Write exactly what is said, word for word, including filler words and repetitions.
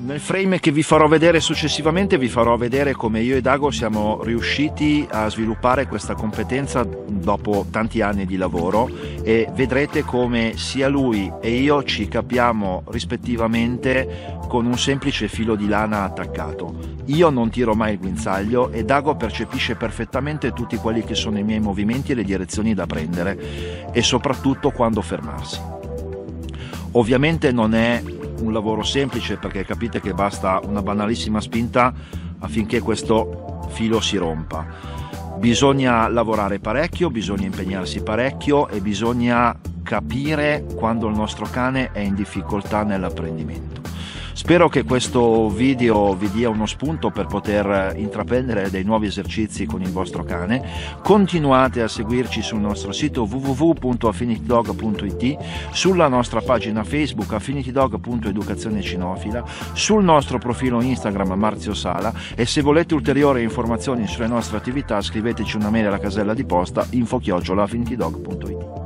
Nel frame che vi farò vedere successivamente vi farò vedere come io e Dago siamo riusciti a sviluppare questa competenza dopo tanti anni di lavoro, e vedrete come sia lui e io ci capiamo rispettivamente con un semplice filo di lana attaccato. Io non tiro mai il guinzaglio e Dago percepisce perfettamente tutti quelli che sono i miei movimenti e le direzioni da prendere, e soprattutto quando fermarsi. Ovviamente non è un lavoro semplice, perché capite che basta una banalissima spinta affinché questo filo si rompa. Bisogna lavorare parecchio, bisogna impegnarsi parecchio e bisogna capire quando il nostro cane è in difficoltà nell'apprendimento. Spero che questo video vi dia uno spunto per poter intraprendere dei nuovi esercizi con il vostro cane. Continuate a seguirci sul nostro sito w w w punto affinity dog punto i t, sulla nostra pagina Facebook affinitydog punto educazione cinofila, sul nostro profilo Instagram Marzio Sala, e se volete ulteriori informazioni sulle nostre attività scriveteci una mail alla casella di posta info chiocciola affinitydog punto i t.